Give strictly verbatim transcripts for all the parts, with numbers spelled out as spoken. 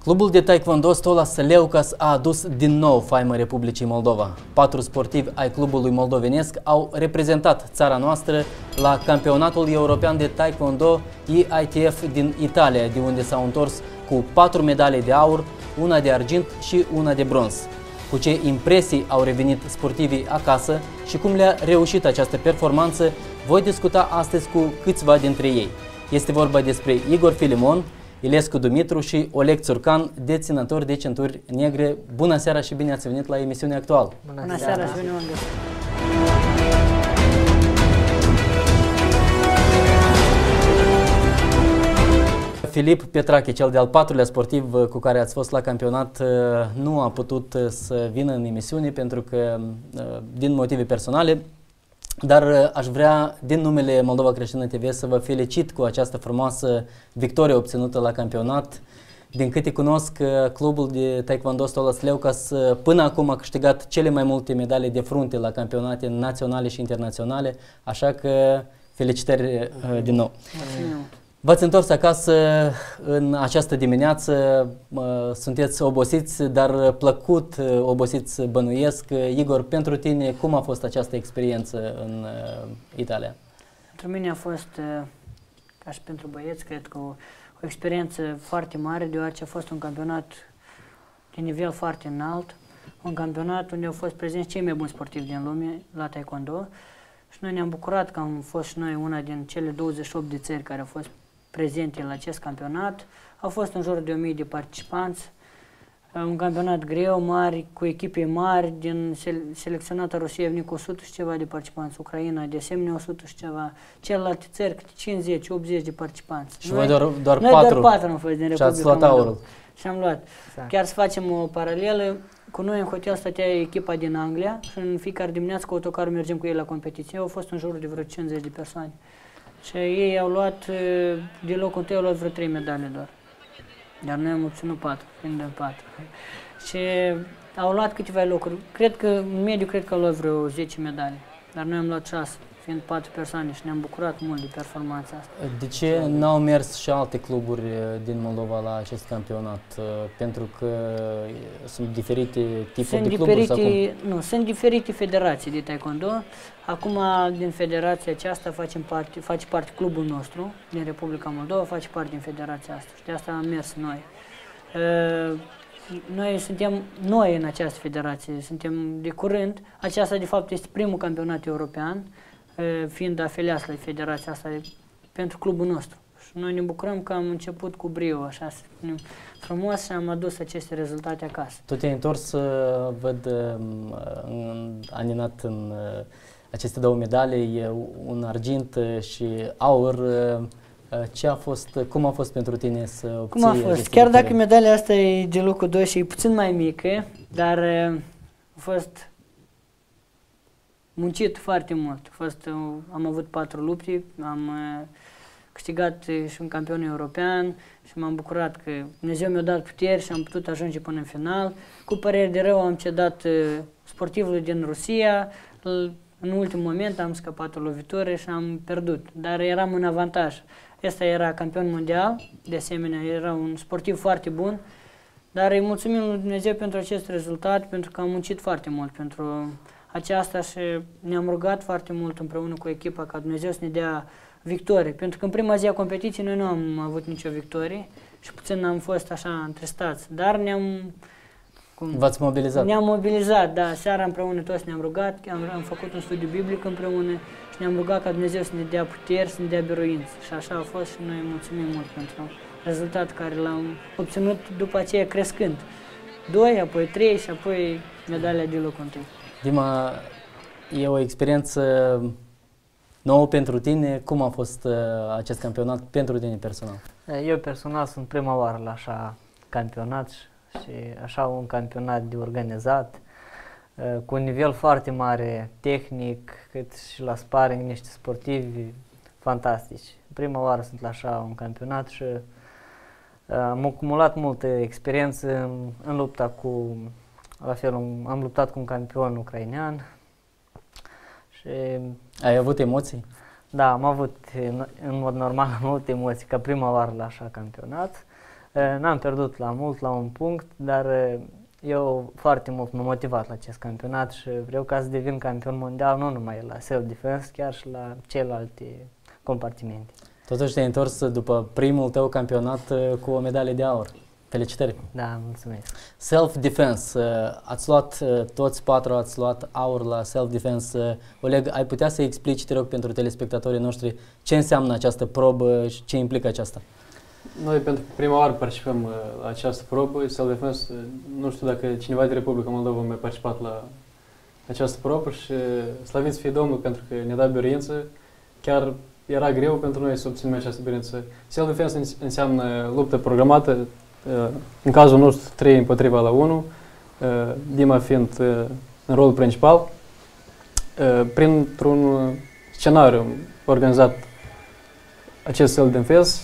Clubul de taekwondo Stolas Leucas a adus din nou faimă Republicii Moldova. Patru sportivi ai clubului moldovenesc au reprezentat țara noastră la campionatul european de taekwondo E I T F din Italia, de unde s-au întors cu patru medalii de aur, una de argint și una de bronz. Cu ce impresii au revenit sportivii acasă și cum le-a reușit această performanță, voi discuta astăzi cu câțiva dintre ei. Este vorba despre Igor Filimon, Ilescu Dumitru și Oleg Țurcan, deținători de centuri negre. Bună seara și bine ați venit la emisiunea actuală! Bună, Bună seara, seara și bine v-am găsit! Filip Petrache, cel de-al patrulea sportiv cu care ați fost la campionat, nu a putut să vină în emisiune pentru că, din motive personale, dar aș vrea, din numele Moldova Creștină T V, să vă felicit cu această frumoasă victorie obținută la campionat. Din câte cunosc, clubul de taekwondo Stolas Leucas până acum a câștigat cele mai multe medalii de frunte la campionate naționale și internaționale, așa că felicitări din nou. V-ați întors acasă în această dimineață, sunteți obosiți, dar plăcut obosiți bănuiesc. Igor, pentru tine, cum a fost această experiență în Italia? Pentru mine a fost, ca și pentru băieți, cred că o, o experiență foarte mare, deoarece a fost un campionat de nivel foarte înalt, un campionat unde au fost prezenți cei mai buni sportivi din lume la taekwondo și noi ne-am bucurat că am fost și noi una din cele douăzeci și opt de țări care au fost prezente la acest campionat. Au fost în jur de o mie de participanți, un campionat greu, mare, cu echipe mari, din selecționata Rusievnic o sută și ceva de participanți, Ucraina de asemenea o sută și ceva, celelalte țări câte cincizeci optzeci de participanți. Și noi doar, doar noi patru, doar patru am fost din Republica și ați luat aurul. Și am luat. Exact. Chiar să facem o paralelă, cu noi în hotel stătea echipa din Anglia și în fiecare dimineață cu autocarul mergem cu ei la competiție, au fost în jur de vreo cincizeci de persoane. Și ei au luat, de locul întâi au luat vreo trei medalii doar. Dar noi am obținut patru, fiind în patru. Și au luat câteva locuri. Cred că, în mediu, cred că au luat vreo zece medalii. Dar noi am luat șase, fiind patru persoane și ne-am bucurat mult de performanța asta. De ce n-au mers și alte cluburi din Moldova la acest campionat? Pentru că sunt diferite tipuri sunt de cluburi? Diferite, sau cum? Nu, sunt diferite federații de taekwondo. Acum, din federația aceasta, facem parte, face parte clubul nostru din Republica Moldova, face parte din federația asta și de asta am mers noi. Uh, noi suntem noi în această federație, suntem de curând. Aceasta, de fapt, este primul campionat european, uh, fiind afiliați la federația asta pentru clubul nostru. Și noi ne bucurăm că am început cu brio, așa, frumos, și am adus aceste rezultate acasă. Tu te-ai întors, văd, aninat în aceste două medalii, un argint și aur. Ce a fost, cum a fost pentru tine să obții? Cum a fost? Chiar dacă medalia asta e de locul doi și e puțin mai mică, dar a fost muncit foarte mult. A fost, am avut patru lupte, am câștigat și un campion european și m-am bucurat că Dumnezeu mi-a dat puteri și am putut ajunge până în final. Cu părere de rău am cedat sportivului din Rusia. În ultimul moment am scăpat o lovitură și am pierdut, dar eram în avantaj. Ăsta era campion mondial, de asemenea era un sportiv foarte bun, dar îi mulțumim lui Dumnezeu pentru acest rezultat, pentru că am muncit foarte mult pentru aceasta și ne-am rugat foarte mult împreună cu echipa ca Dumnezeu să ne dea victorie, pentru că în prima zi a competiției noi nu am avut nicio victorie și puțin am fost așa întristați, dar ne-am V-ați mobilizat? Ne-am mobilizat, da. Seara împreună toți ne-am rugat, am, am făcut un studiu biblic împreună și ne-am rugat ca Dumnezeu să ne dea puteri, să ne dea biruință. Și așa a fost și noi mulțumim mult pentru rezultatul care l-am obținut după aceea crescând. Doi, apoi trei și apoi medalia de locul întâi. Dima, e o experiență nouă pentru tine. Cum a fost uh, acest campionat pentru tine personal? Eu personal sunt prima oară la așa campionat și așa un campionat de organizat, cu un nivel foarte mare tehnic, cât și la sparring, niște sportivi fantastici. Prima oară sunt la așa un campionat și am acumulat multă experiență în, în lupta cu, la fel, un, am luptat cu un campion ucrainean. Și ai avut emoții? Da, am avut, în, în mod normal, am avut emoții, ca prima oară la așa campionat. N-am pierdut la mult, la un punct, dar eu foarte mult m-am motivat la acest campionat și vreau ca să devin campion mondial, nu numai la self-defense, chiar și la celelalte compartimente. Totuși te-ai întors după primul tău campionat cu o medalie de aur. Felicitări! Da, mulțumesc! Self-defense, ați luat, toți patru ați luat aur la self-defense. Oleg, ai putea să explici, te rog, pentru telespectatorii noștri, ce înseamnă această probă și ce implică aceasta? Noi pentru prima oară participăm la această probă, self-defense. Nu știu dacă cineva de Republica Moldova a mai participat la această probă și slăvit să fie Domnul pentru că ne-a dat biruință. Chiar era greu pentru noi să obținem această biruință. Self-defense înseamnă luptă programată, în cazul nostru trei împotriva la unu, Dima fiind în rolul principal, printr-un scenariu organizat acest self-defense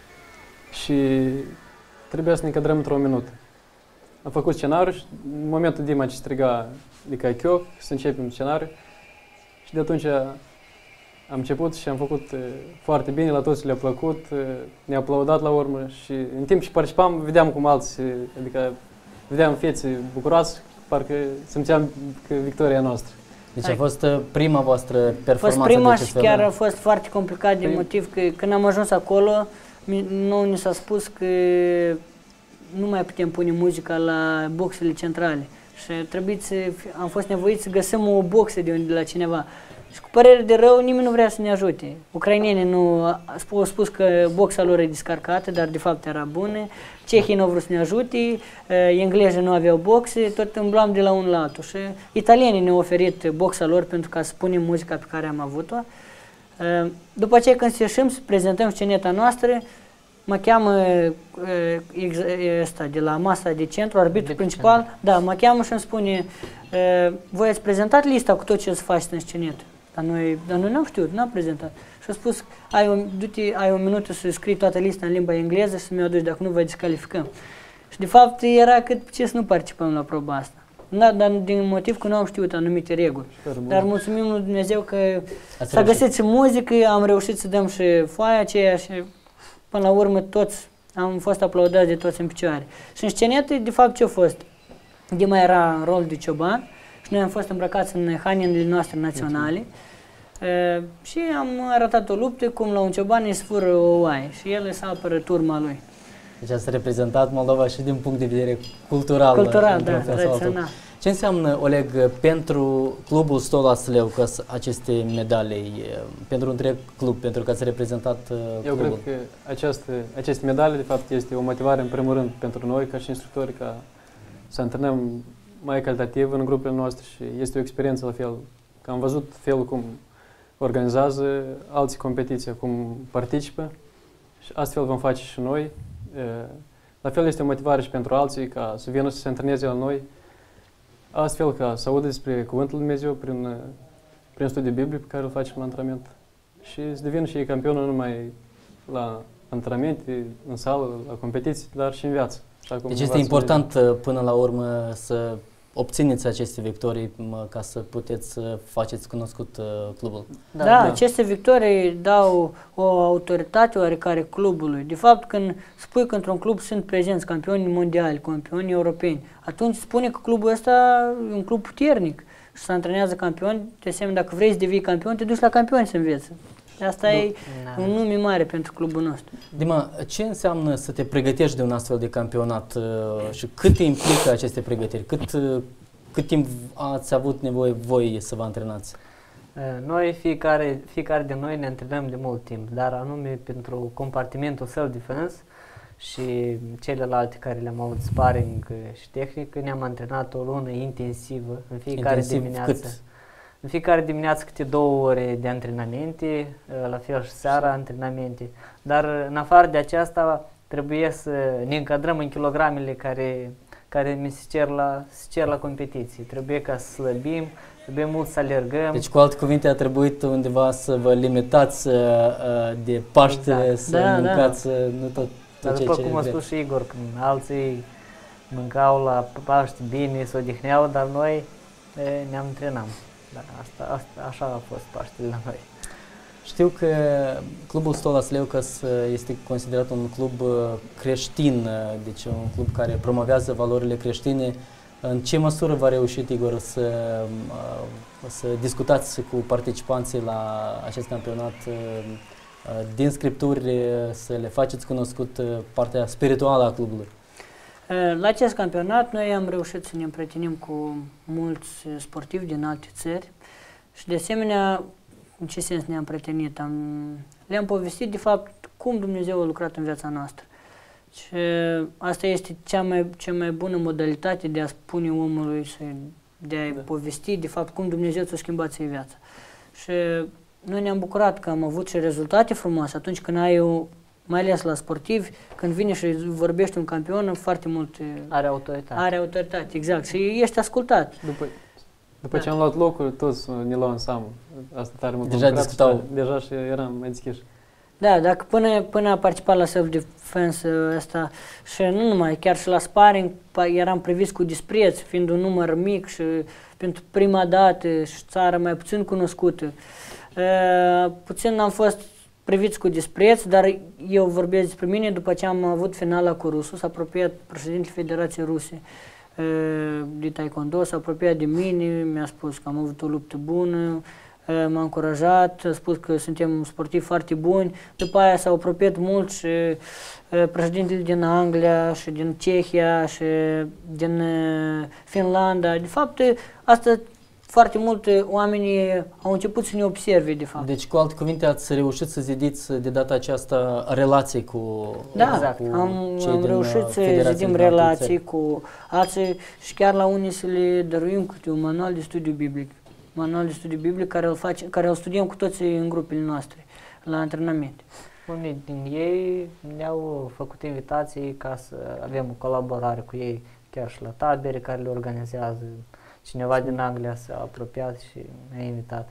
și trebuia să ne încadrăm într-o minută. Am făcut scenariu și în momentul Dima ce striga de caicioc, să începem scenariu și de atunci am început și am făcut foarte bine, la toți le-a plăcut, ne-a aplaudat la urmă și în timp ce participam, vedeam cum alții, adică vedeam fețe bucuroase, parcă simțeam că victoria noastră. Deci a fost prima voastră performanță. A fost prima de acest și fel, chiar da? a fost foarte complicat din motiv că când am ajuns acolo, nu ni s-a spus că nu mai putem pune muzica la boxele centrale și trebuie să, am fost nevoiți să găsim o boxă de, unde, de la cineva. Și cu părere de rău, nimeni nu vrea să ne ajute. Ucrainenii nu au spus că boxa lor e descarcată, dar de fapt era bună. Cehii nu au vrut să ne ajute, englezii nu aveau boxe, tot îmblam de la unul la altul. Și italienii ne-au oferit boxa lor pentru ca să punem muzica pe care am avut-o. După aceea, când se ieșim să prezentăm sceneta noastră, mă cheamă ăsta de la masa de centru, arbitrul principal, da, mă cheamă și îmi spune: voi ați prezentat lista cu tot ce să faceți în scenetă? Dar noi, dar noi n-am știut, n-am prezentat. Și a spus: ai o, du-te, ai o minută să scrii toată lista în limba engleză și să mi-o aduci, dacă nu vă descalificăm. Și de fapt era cât ce să nu participăm la proba asta. Da, dar din motiv că nu am știut anumite reguli. Dar mulțumim lui Dumnezeu că s-a găsit și muzică, am reușit să dăm și foaia aceea și până la urmă toți am fost aplaudați de toți în picioare. Și în scenetă, de fapt, ce a fost? Dima era în rol de cioban și noi am fost îmbrăcați în hainele noastre naționale e, și am arătat o luptă cum la un cioban îi sfură o oaie și el să apără turma lui. Deci ați reprezentat Moldova și din punct de vedere cultural. Cultural, da, tradițional. Ce înseamnă, Oleg, pentru clubul Stola Sleucas aceste medalii, pentru întreg club, pentru că ați reprezentat clubul? Eu cred că această, aceste medalii, de fapt, este o motivare, în primul rând, pentru noi, ca și instructori, ca să antrenăm mai calitativ în grupurile noastre și este o experiență la fel. Că am văzut felul cum organizează alții competiții, cum participă și astfel vom face și noi. La fel este o motivare și pentru alții ca să vină să se antreneze la noi, astfel ca să audă despre Cuvântul Lui Dumnezeu prin, prin studiul Bibliei pe care îl facem la antrenament și să devină și ei campioni nu numai la antrenamente, în sală, la competiții, dar și în viață. Deci este important de... până la urmă să obțineți aceste victorii ca să puteți să faceți cunoscut clubul. Da, da, da, aceste victorii dau o autoritate oarecare clubului. De fapt, când spui că într-un club sunt prezenți campioni mondiali, campioni europeni, atunci spune că clubul ăsta e un club puternic și se antrenează campioni. De asemenea, dacă vrei să devii campion, te duci la campioni să înveți. Asta da. E da. Un nume mare pentru clubul nostru. Dima, ce înseamnă să te pregătești de un astfel de campionat uh, și cât implică aceste pregătiri? Cât, uh, cât timp ați avut nevoie voi să vă antrenați? Noi, fiecare, fiecare de noi ne antrenăm de mult timp, dar anume pentru compartimentul self-defense și celelalte care le-am avut sparring și tehnică, ne-am antrenat o lună intensivă în fiecare Intensiv dimineață. Cât? În fiecare dimineață câte două ore de antrenamente, la fel și seara antrenamente, dar în afară de aceasta trebuie să ne încadrăm în kilogramele care, care mi se cer, la, se cer la competiții. Trebuie ca să slăbim, trebuie mult să alergăm. Deci, cu alte cuvinte, a trebuit undeva să vă limitați uh, de Paște, exact. Să da, mâncați da. nu tot, tot dar după cum a spus și Igor, când alții mâncau la Paște bine, se odihneau, dar noi ne-am antrenat. Da, asta, asta, așa a fost Paștele la noi. Știu că clubul Stolas Leucas este considerat un club creștin, deci un club care promovează valorile creștine. În ce măsură v-a reușit, Igor, să, să discutați cu participanții la acest campionat din scripturi, să le faceți cunoscut partea spirituală a clubului? La acest campionat noi am reușit să ne împrietenim cu mulți sportivi din alte țări și de asemenea, în ce sens ne-am prietenit? Am, le-am povestit de fapt cum Dumnezeu a lucrat în viața noastră. Și asta este cea mai, cea mai bună modalitate de a spune omului, și de a-i da. povesti de fapt cum Dumnezeu ți-a schimbat ție viața. Și noi ne-am bucurat că am avut și rezultate frumoase atunci când ai o, mai ales la sportivi, când vine și vorbești un campion, foarte mult are autoritate. Are autoritate, exact. Și ești ascultat. După, după da. ce am luat locul, toți ne luau în seamă. Asta tare mult. Deja discutau. Deja și eram mai deschiși. Da, dacă până, până a participat la self-defense ăsta și nu numai, chiar și la sparring eram priviți cu dispreț, fiind un număr mic și pentru prima dată și țara mai puțin cunoscută. Uh, puțin am fost priviți cu dispreț, dar eu vorbesc despre mine după ce am avut finala cu rusul, s-a apropiat președintele Federației Ruse uh, de Taekwondo, s-a apropiat de mine, mi-a spus că am avut o luptă bună, m-a încurajat, a spus că suntem sportivi foarte buni. După aia s-au apropiat mult și președintele din Anglia și din Cehia și din Finlanda. De fapt, asta foarte mult oamenii au început să ne observe, de fapt. Deci, cu alte cuvinte, ați reușit să zidiți de data aceasta relații cu Da, exact, cu am, am reușit să zidim relații cu alții și chiar la unii să le dăruim câte un manual de studiu biblic. Manual de studiu biblic care îl, face, care îl studiem cu toții în grupele noastre, la antrenament. Unii din ei ne-au făcut invitații ca să avem o colaborare cu ei, chiar și la tabere care le organizează. Cineva din Anglia s-a apropiat și ne-a invitat.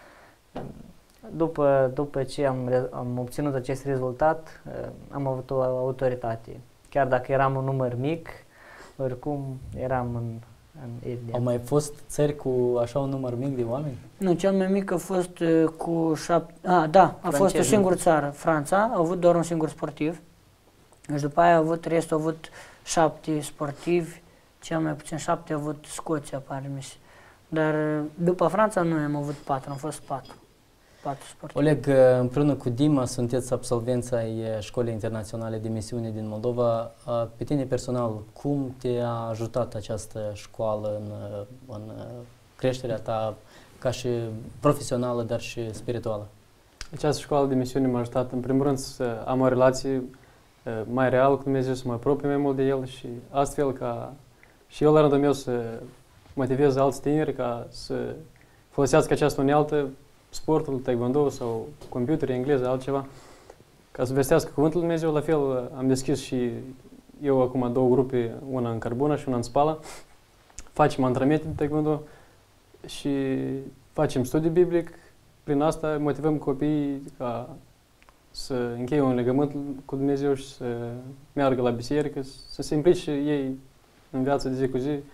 După, după ce am, am obținut acest rezultat, am avut o autoritate. Chiar dacă eram un număr mic, oricum eram în Au mai fost țări cu așa un număr mic de oameni? Nu, cel mai mic a fost uh, cu șapte... Ah, da, a Francez, fost o singură țară, Franța, a avut doar un singur sportiv. Și după aia a avut, restul a avut șapte sportivi, cel mai puțin șapte a avut Scoția, pare mi se. Dar după Franța noi am avut patru, am fost patru. patru sportivi. Oleg, împreună cu Dima sunteți absolvenți ai Școlii Internaționale de Misiune din Moldova. Pe tine personal, cum te-a ajutat această școală în, în creșterea ta ca și profesională, dar și spirituală? Această școală de misiune m-a ajutat, în primul rând, să am o relație mai reală cu Dumnezeu, să mă apropii mai mult de El și astfel ca și eu la rândul meu să motivez alți tineri ca să folosească această unealtă, sportul, taekwondo sau computer, engleză, altceva, ca să vestească Cuvântul Lui Dumnezeu. La fel am deschis și eu acum două grupe, una în Carbona și una în Spala. Facem antrenamente de taekwondo și facem studiu biblic. Prin asta motivăm copiii ca să încheie un legământ cu Dumnezeu și să meargă la biserică, să se implice ei în viața de zi cu zi,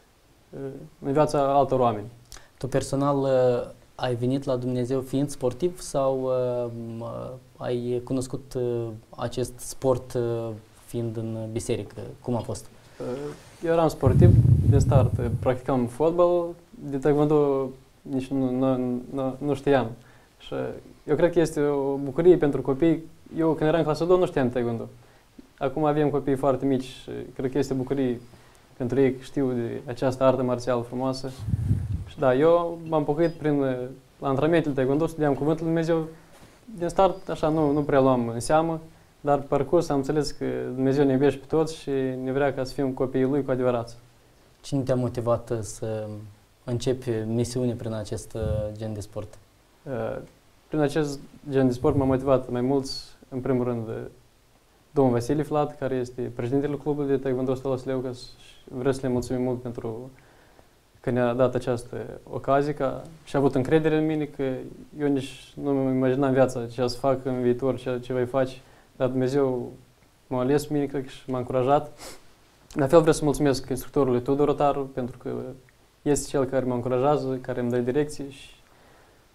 în viața altor oameni. Tu personal ai venit la Dumnezeu fiind sportiv sau uh, ai cunoscut uh, acest sport uh, fiind în biserică? Cum a fost? Eu eram sportiv de start, practicam fotbal, de taekwondo nici nu, nu, nu, nu știam. Și eu cred că este o bucurie pentru copii. Eu când eram în clasa a doua nu știam taekwondo. Acum avem copii foarte mici și cred că este bucurie pentru ei că știu de această artă marțială frumoasă. Și da, eu m-am pocăit prin la antrenamentele taekwondo, studiam Cuvântul Lui Dumnezeu. Din start, așa, nu, nu prea luam în seamă, dar parcurs am înțeles că Dumnezeu ne iubește pe toți și ne vrea ca să fim copiii Lui cu adevărat. Cine te-a motivat să începi misiune prin acest gen de sport? Prin acest gen de sport m-a motivat mai mulți, în primul rând, domnul Vasile Flat, care este președintele clubului de taekwondo Stolas Leucas, și vreau să le mulțumim mult pentru că ne-a dat această ocazie ca, și a avut încredere în mine, că eu nici nu mă imaginam viața ce să fac în viitor, ce, ce voi face, dar Dumnezeu m-a ales pe mine, cred că și m-a încurajat. La fel vreau să mulțumesc instructorului Tudor Rotaru, pentru că este cel care mă încurajează, care îmi dă direcție și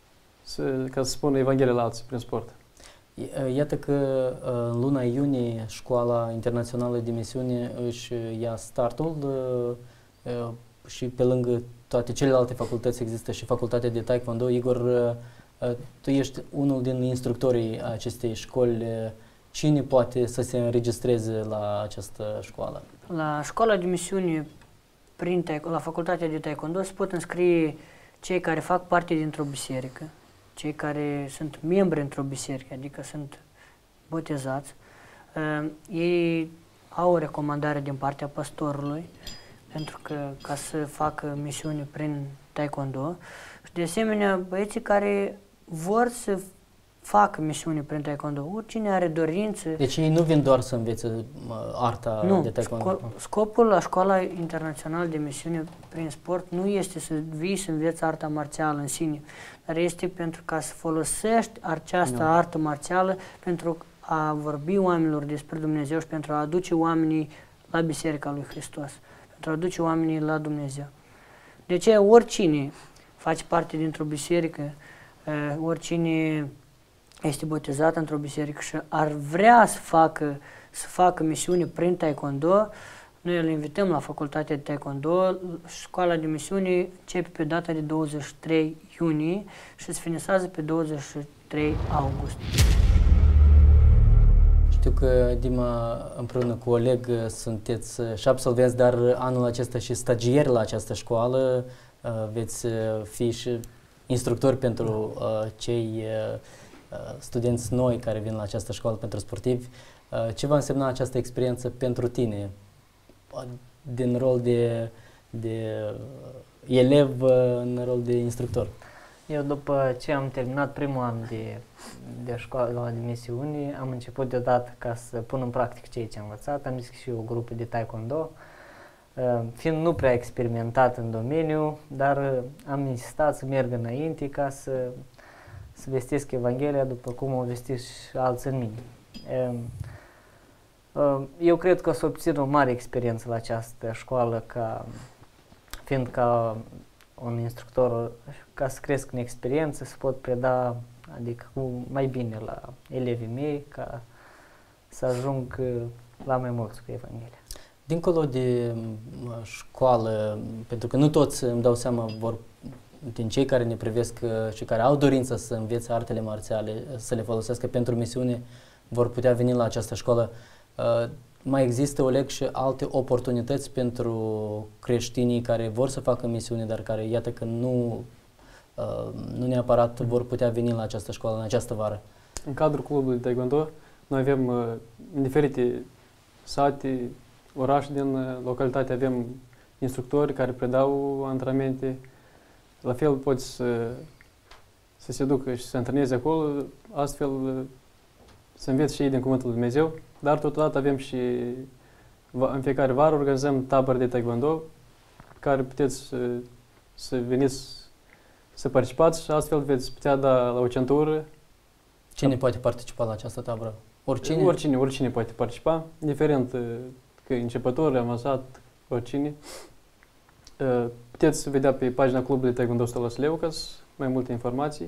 să, ca să spună Evanghelia la alții prin sport. Iată că în luna iunie Școala Internațională de Misiune își ia startul și pe lângă toate celelalte facultăți există și facultatea de Taekwondo. Igor, tu ești unul din instructorii acestei școli. Cine poate să se înregistreze la această școală? La Școala de Misiune, prin, la facultatea de Taekwondo, se pot înscrie cei care fac parte dintr-o biserică, cei care sunt membri într-o biserică, adică sunt botezați. Uh, ei au o recomandare din partea pastorului pentru că ca să facă misiune prin Taekwondo și de asemenea băieții care vor să facă misiune prin Taekwondo, oricine are dorință. Deci ei nu vin doar să învețe uh, arta nu, de Taekwondo. Sco scopul la Școala Internațională de Misiune prin Sport nu este să vii să înveți arta marțială în sine, dar este pentru ca să folosești această no. artă marțială pentru a vorbi oamenilor despre Dumnezeu și pentru a aduce oamenii la Biserica lui Hristos, pentru a aduce oamenii la Dumnezeu. De aceea oricine face parte dintr-o biserică, uh, oricine este botezat într-o biserică și ar vrea să facă, să facă misiune prin Taekwondo, noi îl invităm la facultatea de Taekwondo. Școala de misiune începe pe data de douăzeci și trei iunie și se finisează pe douăzeci și trei august. Știu că, Dima, împreună cu Oleg sunteți și absolvenți, dar anul acesta și stagieri la această școală. Veți fi și instructori pentru cei studenți noi care vin la această școală pentru sportivi. Ce va însemna această experiență pentru tine din rol de, de elev în rol de instructor? Eu după ce am terminat primul an de, de școală de misiune, am început deodată ca să pun în practică ceea ce am învățat. Am deschis și o grupă de Taekwondo, fiind nu prea experimentat în domeniu, dar am insistat să merg înainte ca să să vestesc Evanghelia după cum au vestit și alții în mine. Eu cred că o să obțin o mare experiență la această școală, ca, fiind ca un instructor, ca să cresc în experiență, să pot preda adică mai bine la elevii mei, ca să ajung la mai mulți cu Evanghelia. Dincolo de școală, pentru că nu toți, îmi dau seama, vor din cei care ne privesc și care au dorința să învețe artele marțiale, să le folosească pentru misiune, vor putea veni la această școală. Uh, mai există, Oleg, și alte oportunități pentru creștinii care vor să facă misiune, dar care, iată că nu, uh, nu neapărat vor putea veni la această școală în această vară? În cadrul clubului de Taekwondo, noi avem uh, în diferite sate, orașe din localitate, avem instructori care predau antrenamente. La fel poți să, să se ducă și să se antreneze acolo, astfel să înveți și ei din Cuvântul lui Dumnezeu, dar totodată avem și în fiecare vară organizăm tabări de Taekwondo, care puteți să, să veniți să participați și astfel veți putea da la o centură. Cine poate participa la această tabără? Oricine? Oricine, oricine poate participa, indiferent că e începător, avansat, oricine. Puteți vedea pe pagina clubului Taekwondo Stolas Leucas mai multe informații.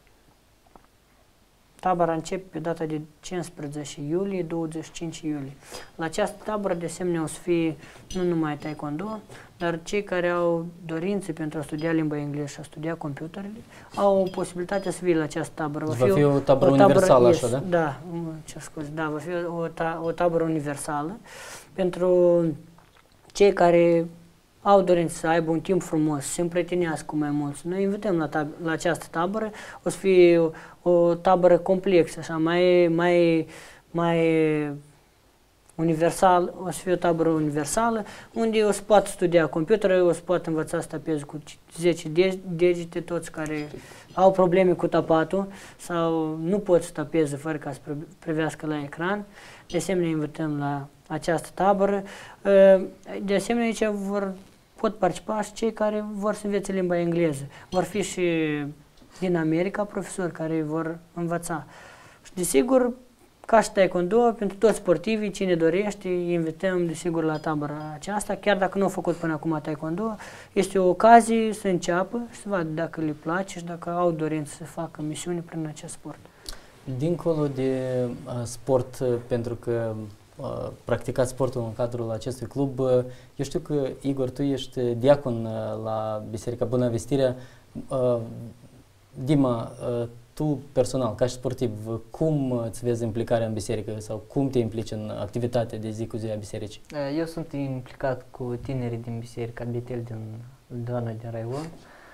Tabăra începe pe data de cincisprezece iulie, douăzeci și cinci iulie. La această tabără, de asemenea, o să fie nu numai Taekwondo, dar cei care au dorințe pentru a studia limba engleză și a studia computerele, au posibilitatea să vină la această tabără. Va fi, va fi o tabără o universală, yes, așa, da? Da, ce scuze, da, va fi o, ta, o tabără universală pentru cei care au dorință să aibă un timp frumos, să se împrietenească cu mai mulți. Noi invităm la, la această tabără, o să fie o, o tabără complexă, așa, mai, mai, mai universal, o să fie o tabără universală, unde o să poată studia computere, o să poată învăța să tapeze cu zece degete, toți care au probleme cu tapatul sau nu pot să tapeze fără ca să privească la ecran. De asemenea, invităm la această tabără. De asemenea, aici vor, pot participa și cei care vor să învețe limba engleză. Vor fi și din America profesori care vor învăța. Și desigur, ca și taekwondo, pentru toți sportivii, cine dorește, îi invităm desigur la tabăra aceasta, chiar dacă nu au făcut până acum taekwondo, este o ocazie să înceapă și să vadă dacă le place și dacă au dorință să facă misiuni prin acest sport. Dincolo de uh, sport, uh, pentru că uh, practicați sportul în cadrul acestui club, uh, eu știu că, Igor, tu ești diacon uh, la Biserica Bunăvestirea. Uh, Dima, uh, tu personal, ca și sportiv, cum îți vezi implicarea în biserică sau cum te implici în activitatea de zi cu zi a bisericii? Eu sunt implicat cu tinerii din Biserica Betel din Doana din Raion.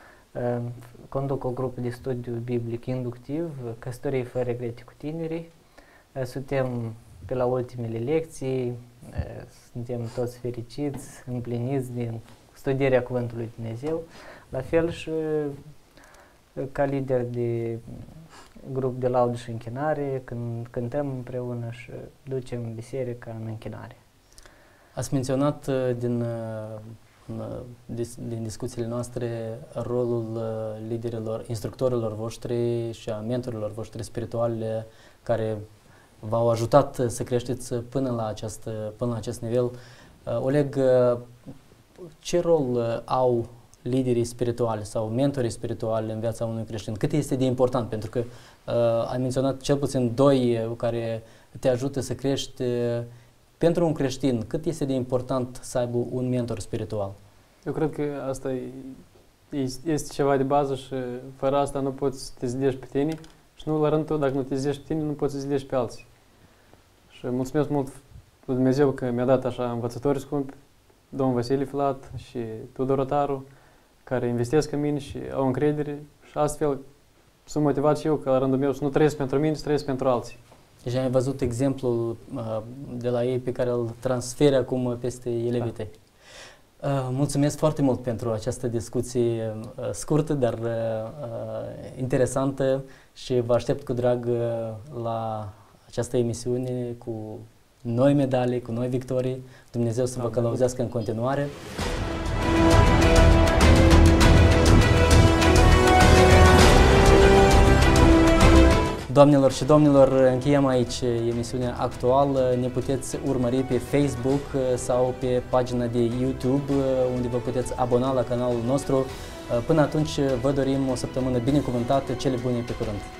Conduc o grupă de studiu biblic inductiv, Căsătorie fără regrete cu tinerii. Suntem pe la ultimele lecții, suntem toți fericiți, împliniți din studierea Cuvântului Dumnezeu. La fel și ca lider de grup de laudă și închinare, când cântăm împreună și ducem biserica în închinare. Ați menționat uh, din, uh, dis, din discuțiile noastre rolul uh, liderilor, instructorilor voștri și a mentorilor voștri spirituale care v-au ajutat să creșteți până la acest, până la acest nivel. Uh, Oleg, uh, ce rol uh, au liderii spirituali sau mentorii spirituali în viața unui creștin? Cât este de important? Pentru că uh, ai menționat cel puțin doi uh, care te ajută să crești. Uh, pentru un creștin, cât este de important să aibă un mentor spiritual? Eu cred că asta e, este ceva de bază și fără asta nu poți să te zidești pe tine și nu la rândul tău, dacă nu te zidești pe tine, nu poți să zidești pe alții. Și mulțumesc mult lui Dumnezeu că mi-a dat așa învățători scumpi, domnul Vasile Filat și Tudor Rotaru, care investesc în mine și au încredere și astfel sunt motivat și eu că la rândul meu să nu trăiesc pentru mine, să trăiesc pentru alții. Deci ai văzut exemplul uh, de la ei pe care îl transferi acum peste elevii tăi. Uh, mulțumesc foarte mult pentru această discuție uh, scurtă, dar uh, uh, interesantă și vă aștept cu drag uh, la această emisiune cu noi medalii, cu noi victorii. Dumnezeu să vă călăuzească în continuare. Doamnelor și domnilor, încheiem aici emisiunea actuală. Ne puteți urmări pe Facebook sau pe pagina de YouTube, unde vă puteți abona la canalul nostru. Până atunci, vă dorim o săptămână binecuvântată, cele bune, pe curând!